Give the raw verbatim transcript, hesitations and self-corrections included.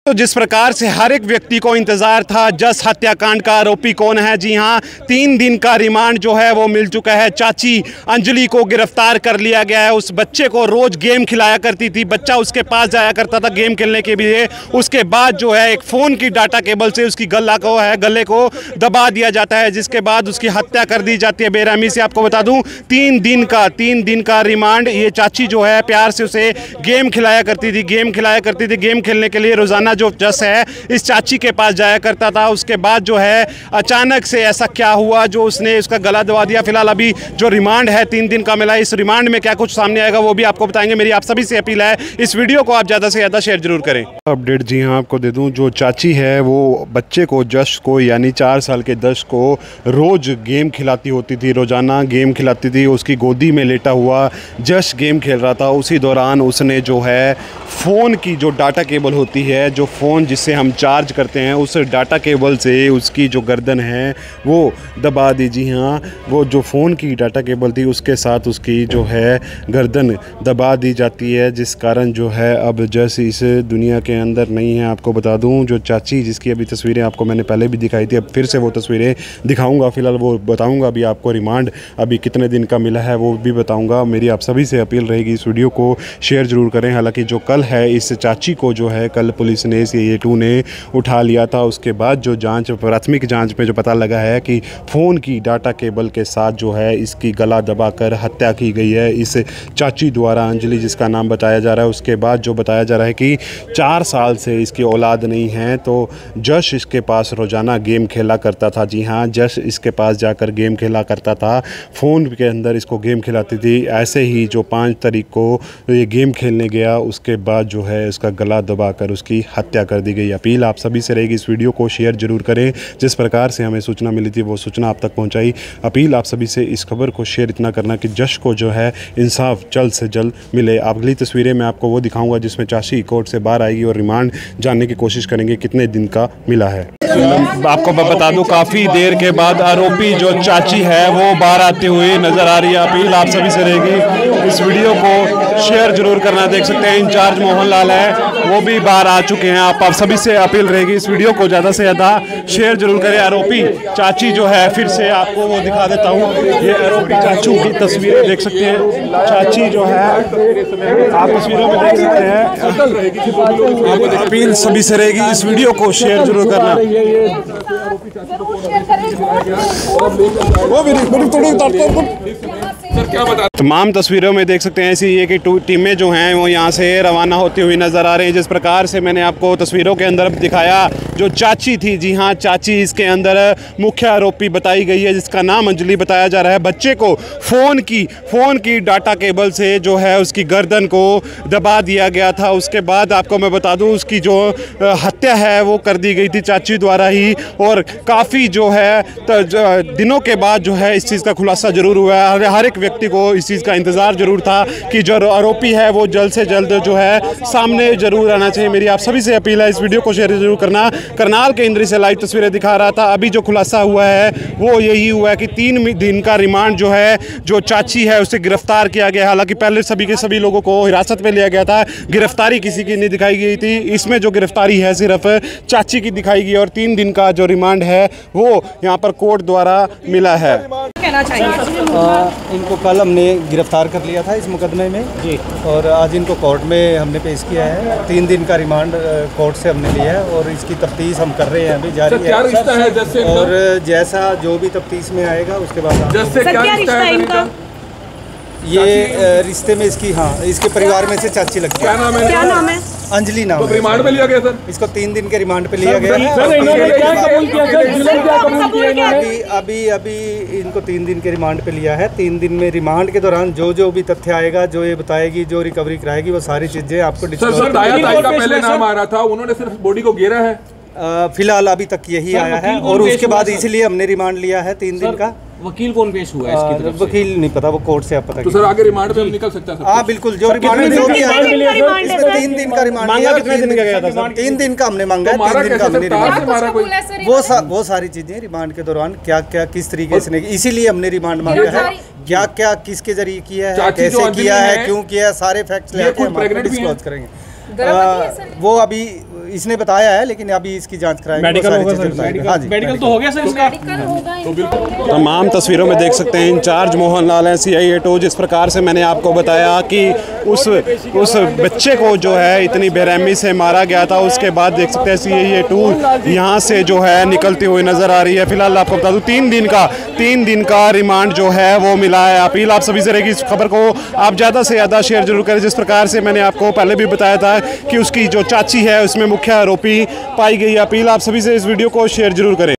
तो जिस प्रकार से हर एक व्यक्ति को इंतजार था जस हत्याकांड का आरोपी कौन है, जी हां, तीन दिन का रिमांड जो है वो मिल चुका है। चाची अंजलि को गिरफ्तार कर लिया गया है। उस बच्चे को रोज गेम खिलाया करती थी, बच्चा उसके पास जाया करता था गेम खेलने के लिए। उसके बाद जो है एक फ़ोन की डाटा केबल से उसकी गला को है गले को दबा दिया जाता है, जिसके बाद उसकी हत्या कर दी जाती है बेरहमी से। आपको बता दूं तीन दिन का तीन दिन का रिमांड। ये चाची जो है प्यार से उसे गेम खिलाया करती थी गेम खिलाया करती थी गेम खेलने के लिए रोजाना जो जस है इस चाची के पास जाया करता था। उसके बाद जो है अचानक से ऐसा क्या हुआ जो उसने उसका गला दबा दिया। फिलहाल अभी जो रिमांड है तीन दिन का मिला, इस रिमांड में क्या कुछ सामने आएगा वो भी आपको बताएंगे। मेरी आप सभी से अपील है इस वीडियो को आप ज़्यादा से ज़्यादा शेयर जरूर करें। अपडेट जी हाँ आपको दे दूं, जो चाची है वो बच्चे को जश को यानी चार साल के जश को रोज़ गेम खिलाती होती थी, रोज़ाना गेम खिलाती थी। उसकी गोदी में लेटा हुआ जश गेम खेल रहा था। उसी दौरान उसने जो है फ़ोन की जो डाटा केबल होती है, जो फ़ोन जिससे हम चार्ज करते हैं, उस डाटा केबल से उसकी जो गर्दन है वो दबा दी। जी हाँ, वो जो फ़ोन की डाटा केबल थी उसके साथ उसकी जो है गर्दन दबा दी जाती है, जिस कारण जो है अब जस इस दुनिया के अंदर नहीं है। आपको बता दूं जो चाची जिसकी अभी तस्वीरें आपको मैंने पहले भी दिखाई थी, अब फिर से वो तस्वीरें दिखाऊंगा। फ़िलहाल वो बताऊंगा अभी आपको रिमांड अभी कितने दिन का मिला है वो भी बताऊँगा। मेरी आप सभी से अपील रहेगी इस वीडियो को शेयर ज़रूर करें। हालाँकि जो कल है इस चाची को जो है कल पुलिस ने सी ए टू ने उठा लिया था। उसके बाद जो जांच प्राथमिक जांच में जो पता लगा है कि फ़ोन की डाटा केबल के साथ जो है इसकी गला दबाकर हत्या की गई है इस चाची द्वारा, अंजलि जिसका नाम बताया जा रहा है। उसके बाद जो बताया जा रहा है कि चार साल से इसकी औलाद नहीं है, तो जश इसके पास रोज़ाना गेम खेला करता था। जी हाँ, जश इसके पास जाकर गेम खेला करता था, फ़ोन के अंदर इसको गेम खिलाती थी। ऐसे ही जो पाँच तारीख को ये गेम खेलने गया उसके बाद जो है उसका गला दबाकर उसकी हत्या कर दी गई। अपील आप सभी से रहेगी इस वीडियो को शेयर जरूर करें। जिस प्रकार से हमें सूचना मिली थी वो सूचना आप तक पहुंचाई। अपील आप सभी से इस खबर को शेयर इतना करना कि जश को जो है इंसाफ जल्द से जल्द मिले। अगली तस्वीरें मैं आपको वो दिखाऊंगा जिसमें चाची कोर्ट से बाहर आएगी और रिमांड जानने की कोशिश करेंगे कितने दिन का मिला है। आपको मैं बता दूं काफ़ी देर के बाद आरोपी जो चाची है वो बाहर आती हुई नज़र आ रही है। अपील आप सभी से रहेगी इस वीडियो को शेयर जरूर करना। देख सकते हैं इंचार्ज मोहन लाल है वो भी बाहर आ चुके हैं। आप आप सभी से अपील रहेगी इस वीडियो को ज़्यादा से ज़्यादा शेयर जरूर करें। आरोपी चाची जो है फिर से आपको वो दिखा देता हूँ, ये आरोपी चाचू की तस्वीरें देख सकते हैं। चाची जो है आप तस्वीरों में देख सकते हैं। अपील सभी से रहेगी इस वीडियो को शेयर जरूर करना। वो भी तमाम तस्वीरों में देख सकते हैं ऐसी ये कि टीमें जो हैं वो यहाँ से रवाना होती हुई नज़र आ रही हैं। जिस प्रकार से मैंने आपको तस्वीरों के अंदर दिखाया जो चाची थी, जी हाँ चाची इसके अंदर मुख्य आरोपी बताई गई है, जिसका नाम अंजलि बताया जा रहा है। बच्चे को फ़ोन की फ़ोन की डाटा केबल से जो है उसकी गर्दन को दबा दिया गया था। उसके बाद आपको मैं बता दूँ उसकी जो हत्या है वो कर दी गई थी चाची द्वारा ही। और काफ़ी जो है तो दिनों के बाद जो है इस चीज़ का खुलासा ज़रूर हुआ है। हर एक व्यक्ति को इस चीज़ का इंतज़ार ज़रूर था कि जो आरोपी है वो जल्द से जल्द जो है सामने ज़रूर आना चाहिए। मेरी आप सभी से अपील है इस वीडियो को शेयर जरूर करना। करनाल के इंद्री से लाइव तस्वीरें दिखा रहा था। अभी जो खुलासा हुआ है वो यही हुआ है कि तीन दिन का रिमांड जो है जो चाची है उसे गिरफ्तार किया गया। हालांकि पहले सभी के सभी लोगों को हिरासत में लिया गया था, गिरफ्तारी किसी की नहीं दिखाई गई थी। इसमें जो गिरफ्तारी है सिर्फ चाची की दिखाई गई और तीन दिन का जो रिमांड है वो यहाँ पर कोर्ट द्वारा मिला है। कहना चाहिए इनको कल हमने गिरफ्तार कर लिया था इस मुकदमे में जी, और आज इनको कोर्ट में हमने पेश किया है। तीन दिन का रिमांड कोर्ट से हमने लिया है और इसकी तफ्तीश हम कर रहे हैं, अभी जारी है। क्या रिश्ता है जैसे और जैसा जो भी तफ्तीश में आएगा उसके बाद जैसे क्या रिश्ता है इनका? ये रिश्ते में इसकी हाँ इसके परिवार में से चाची लगती है। क्या नाम है? क्या नाम है? अंजलि नाम है। रिमांड पे लिया गया सर, इसको तीन दिन के रिमांड पे लिया गया है। अभी अभी अभी इनको तीन दिन के रिमांड पे लिया है। तीन दिन में रिमांड के दौरान जो जो भी तथ्य आएगा, जो ये बताएगी, जो रिकवरी कराएगी, वो सारी चीजें आपको डिस्कस। सर दाया ताई का पहले नाम आ रहा था, उन्होंने सिर्फ बॉडी को घेरा है। फिलहाल अभी तक यही आया है और उसके बाद इसीलिए हमने रिमांड लिया है तीन दिन का। वकील कौन पेश हुआ है इसकी तरफ से? वकील नहीं पता, वो कोर्ट से आप पता। तो सर आगे रिमांड पे निकल सकता है? हाँ बिल्कुल, जो रिमांड जो भी है इसमें तीन दिन का रिमांड लिया। कितने दिन का गया था सर? तीन दिन का हमने मांगा है। तीन दिन का हमने रिमांड, वो वो सारी चीजें रिमांड के दौरान क्या क्या किस तरीके से, इसीलिए हमने रिमांड मांगा है। क्या क्या किसके जरिए किया है, कैसे किया है, क्यों किया है, सारे फैक्ट्स लेके हम डिस्क्लोज करेंगे। वो अभी इसने बताया है, लेकिन अभी इसकी जांच कराएंगे। मेडिकल होगा सर, हाँ जी, मेडिकल तो हो गया सर इसका। तमाम तस्वीरों में देख सकते हैं इंचार्ज मोहन लाल हैं सी आई ए टू। जिस प्रकार से मैंने आपको बताया कि उस उस बच्चे को जो है इतनी बेरहमी से मारा गया था, उसके बाद देख सकते हैं सी आई ए टू यहाँ से जो है निकलती हुई नजर आ रही है। फिलहाल आपको बता दूं तीन दिन का तीन दिन का रिमांड जो है वो मिला है। अपील आप सभी से रहेगी इस खबर को आप ज़्यादा से ज़्यादा शेयर जरूर करें। जिस प्रकार से मैंने आपको पहले भी बताया था कि उसकी जो चाची है उसमें मुख्य आरोपी पाई गई। अपील आप सभी से इस वीडियो को शेयर जरूर करें।